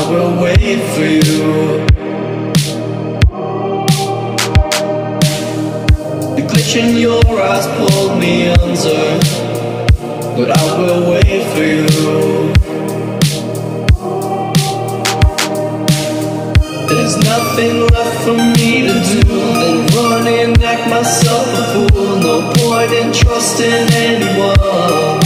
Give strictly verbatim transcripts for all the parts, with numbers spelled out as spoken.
will wait for you. The glitch in your eyes pulled me under, but I will wait for you. There's nothing left for me to do than run and act myself a fool. No point in trusting anyone.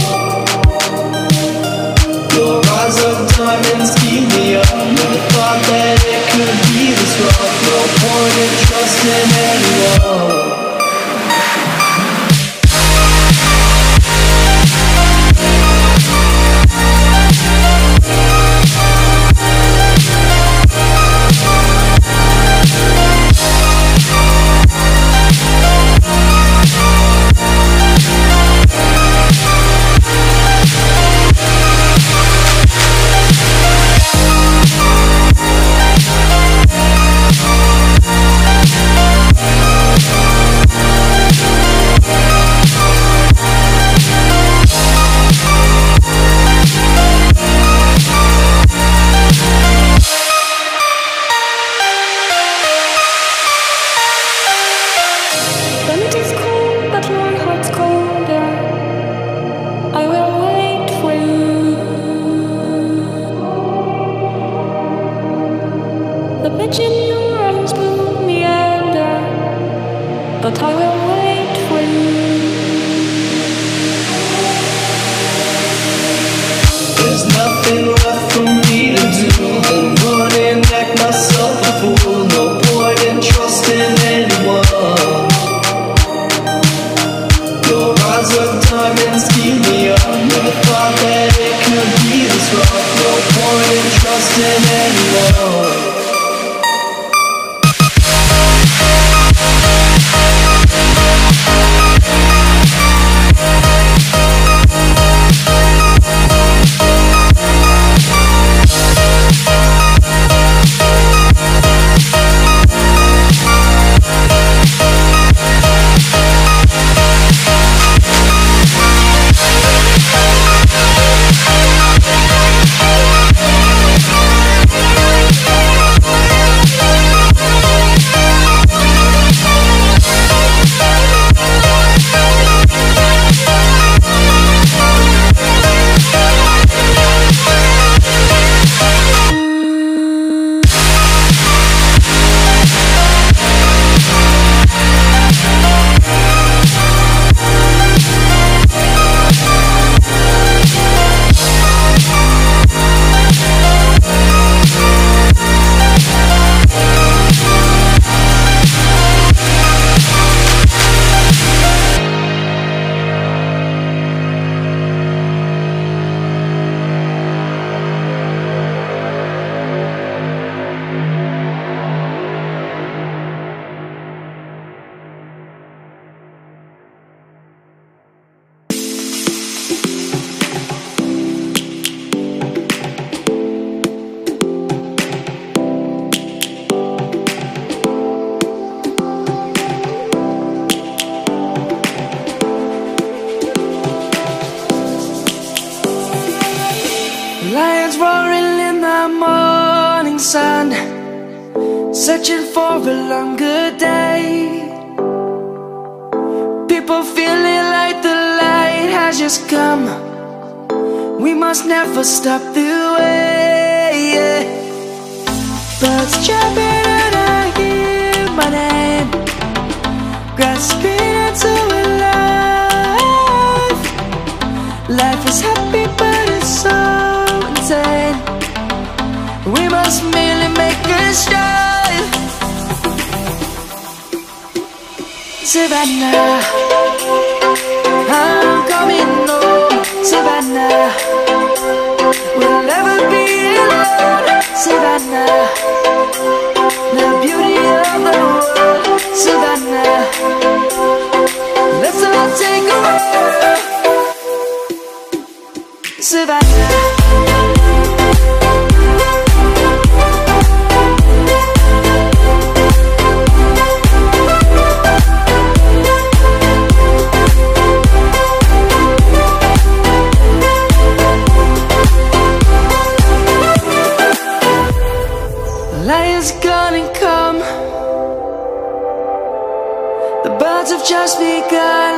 Your eyes of diamonds keep me up. Never thought that it could be this rough. No point in trusting anyone. Lions roaring in the morning sun, searching for a longer day. People feeling like the light has just come. We must never stop the way. Birds chirping and I hear my name, grasping into a life. Life is happy but it's so insane. We must merely make a strive. Savannah, I'm coming home. Savannah, we'll never be alone. Savannah, the beauty of the world. Savannah, let's all take a walk. Savannah. has gone and come. The birds have just begun.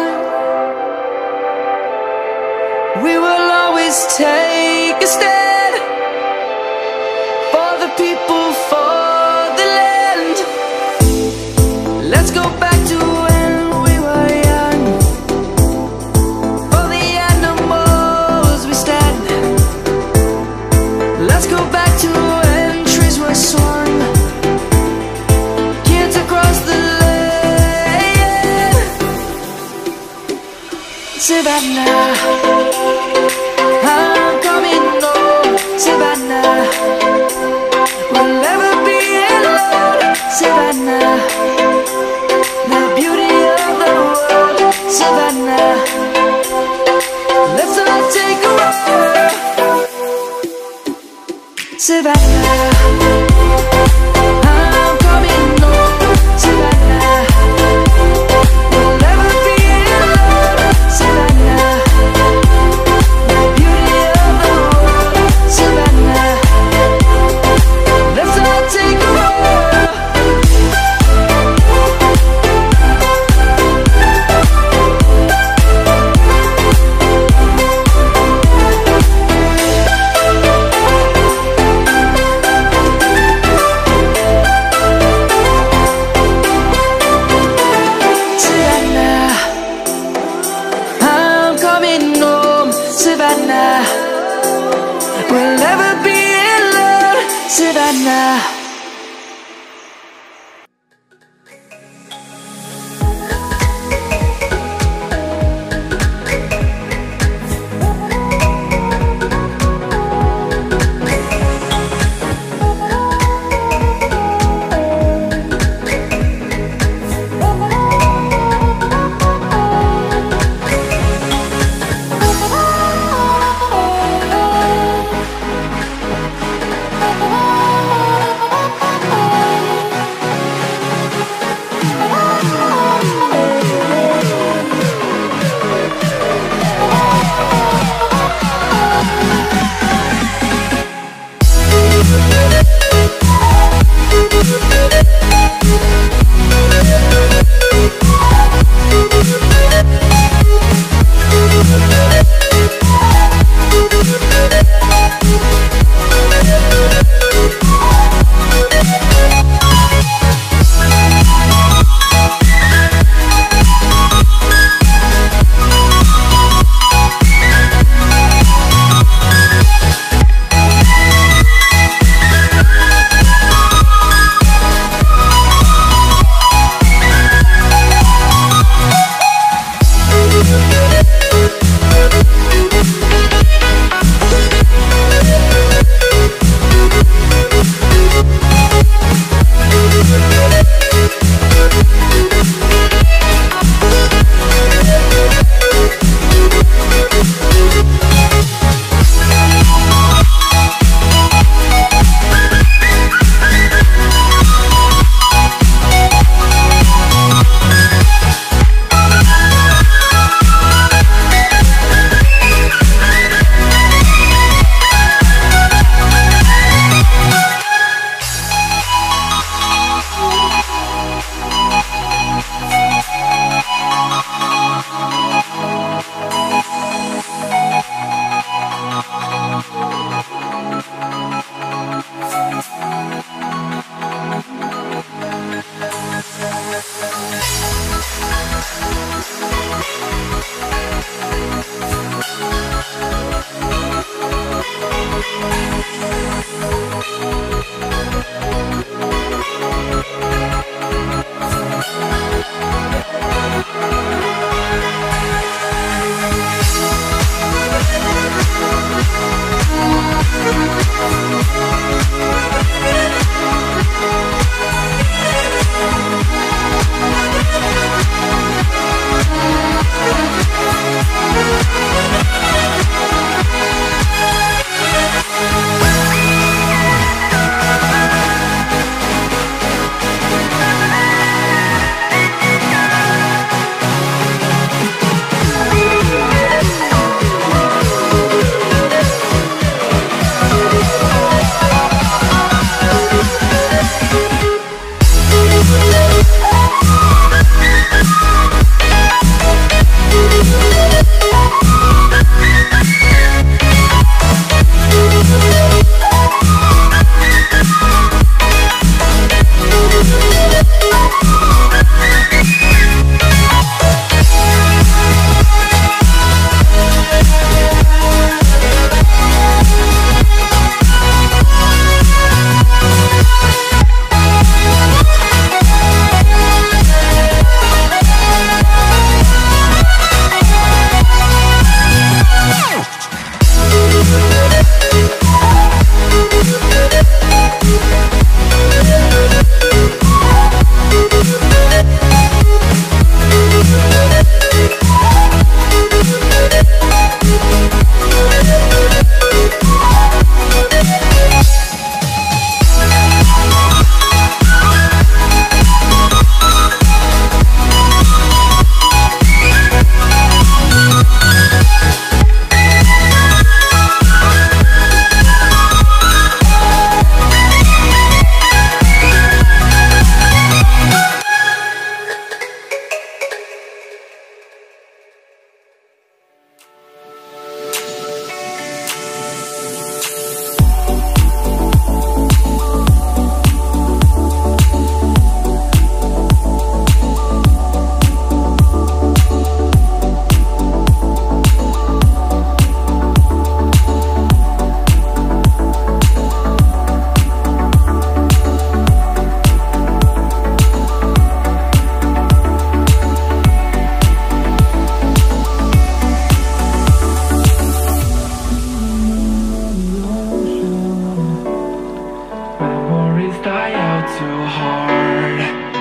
We will always take a stand for the people, for the land. Let's go back to when we were young. For the animals we stand. Let's go back to when trees were swung, kids across the land. Savannah, I'm coming home. Savannah, we'll never be alone. Savannah, the beauty of the world. Savannah, let's all take a ride. Savannah, I'm coming home. Savannah, we'll never be alone. Savannah, the beauty of the world. Savannah, let's all take a ride. Savannah, I'm coming home. Savannah, we'll never be alone. Savannah. too hard.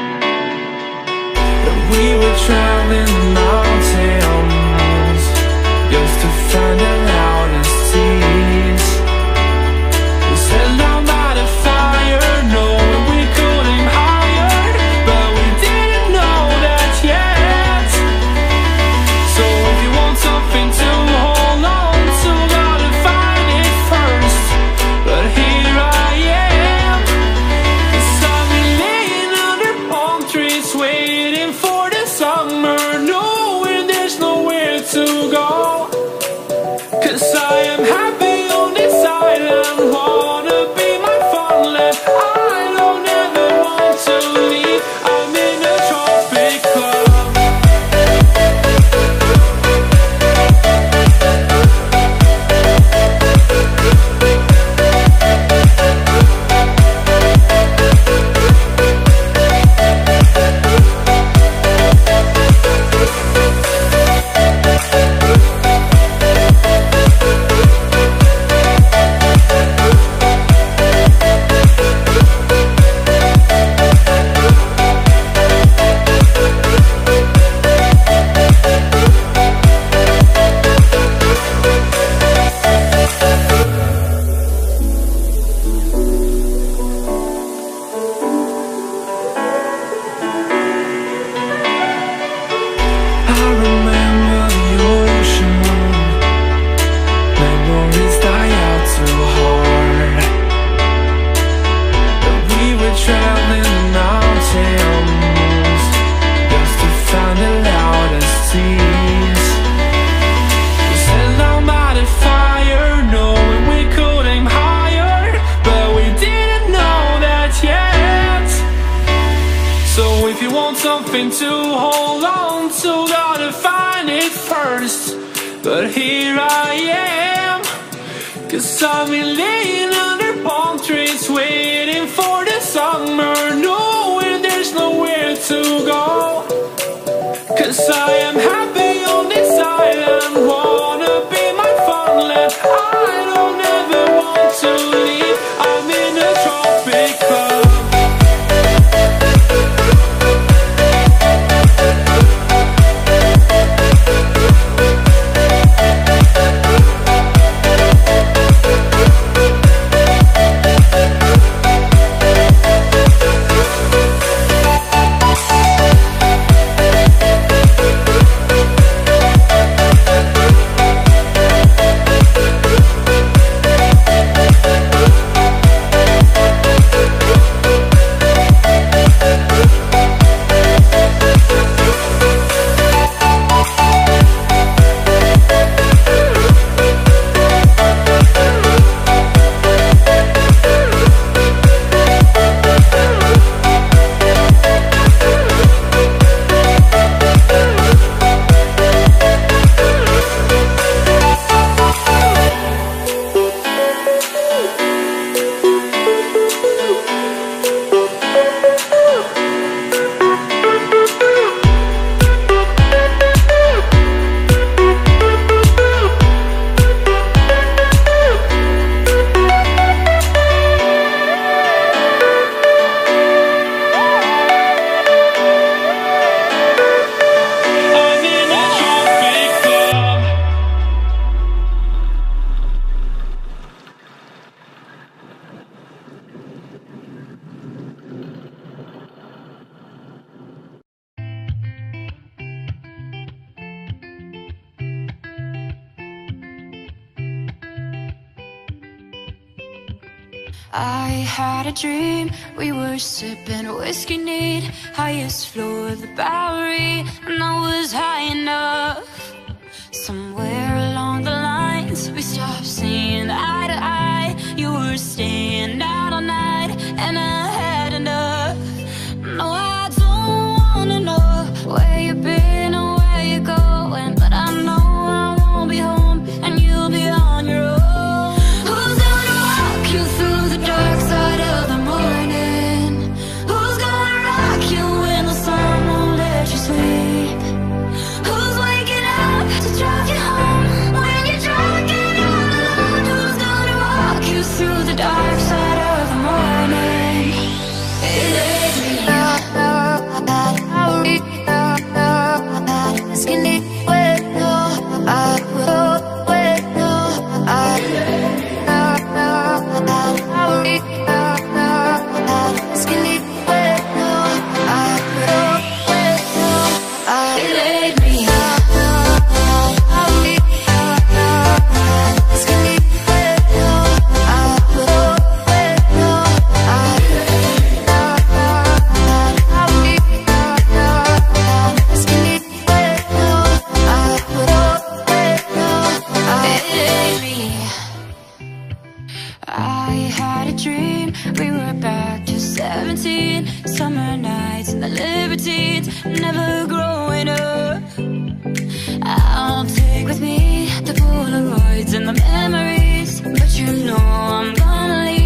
And we were traveling the mountains just to find the loudest seas. We set down by the fire, knowing we could aim higher, but we didn't know that yet. So if you want something to hold on to, gotta find it first. But here I am, 'cause I've been laying under palm trees, waiting for the summer, knowing there's nowhere to go. 'Cause I am happy on this island, wanna be my farmland. I don't ever want to leave, I'm in a tropic club. I remember the ocean, memories die out too hard. But we were traveling the mountains just to find the loudest seas. We sat down by the fire, knowing we could aim higher, but we didn't know that yet. So if you want something to hold on to, gotta find it first. But here I am, 'cause I've been laying under palm trees, waiting for the summer, knowing there's nowhere to go. 'Cause I am happy on this island, wanna be my farmland. I don't ever want to leave, I'm in a tropic club. I had a dream, we were sipping whiskey neat, highest floor of the Bowery, and I was high enough. Somewhere along the lines, we stopped seeing eye to eye. You were staying out all night, and I had enough. No, I don't wanna know where you've been or where you're going, but I know I won't be home, and you'll be on your own. Who's gonna walk you through the dark side of the morning? Who's gonna rock you when the sun won't let you sleep? Who's waking up to drive you dream. We were back to seventeen. Summer nights and the libertines, never growing up. I'll take with me the Polaroids and the memories, but you know I'm gonna leave.